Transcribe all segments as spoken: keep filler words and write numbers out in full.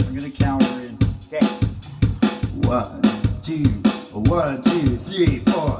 I'm gonna count her in. Okay. One, two, one, two, three, four.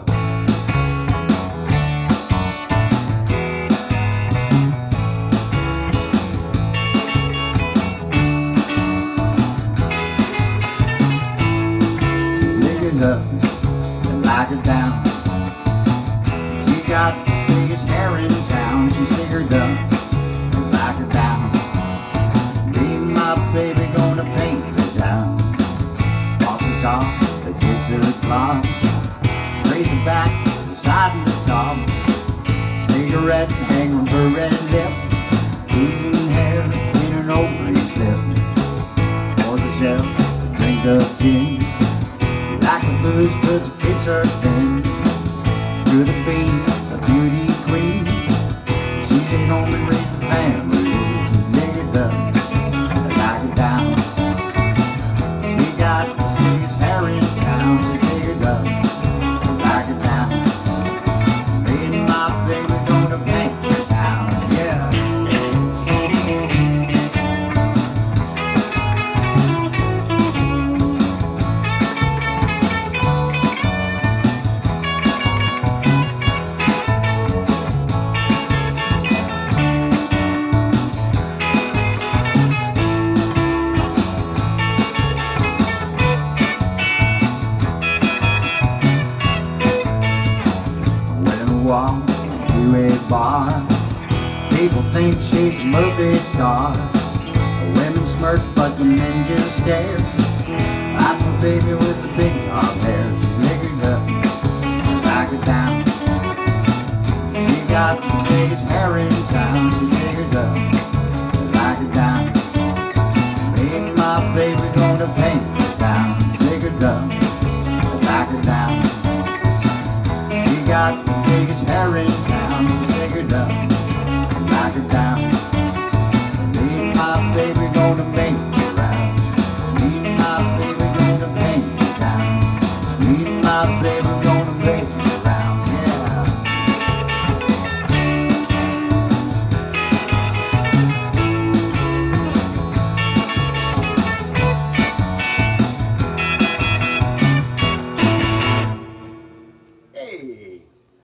Up and like it down. She got the biggest hair in town. She's figured up and like it down. Me and my baby gonna paint the town. Off the top at six o'clock. Raise the back, the side and the top. Cigarette hang on her red lip. Teasing hair in an old grease lip. Pour herself a drink of gin. Like a booze, cause it fits her thin. She could have been a beauty queen. She's at home and raised the family. She's niggered up and like it down. She got the biggest hair in town. She's niggered up and like it down. Me and my baby gonna paint the town, yeah. Walk to a bar. People think she's a movie star. The women smirk but the men just stare. That's my baby with the big top hair. She's niggered up and like it down. She got the biggest hair in town. She's niggered up and like it down. Me and my baby gonna paint the town. Niggered up and like it down. She got the biggest hair in town. She's niggered up and like it down. Me and my baby gonna make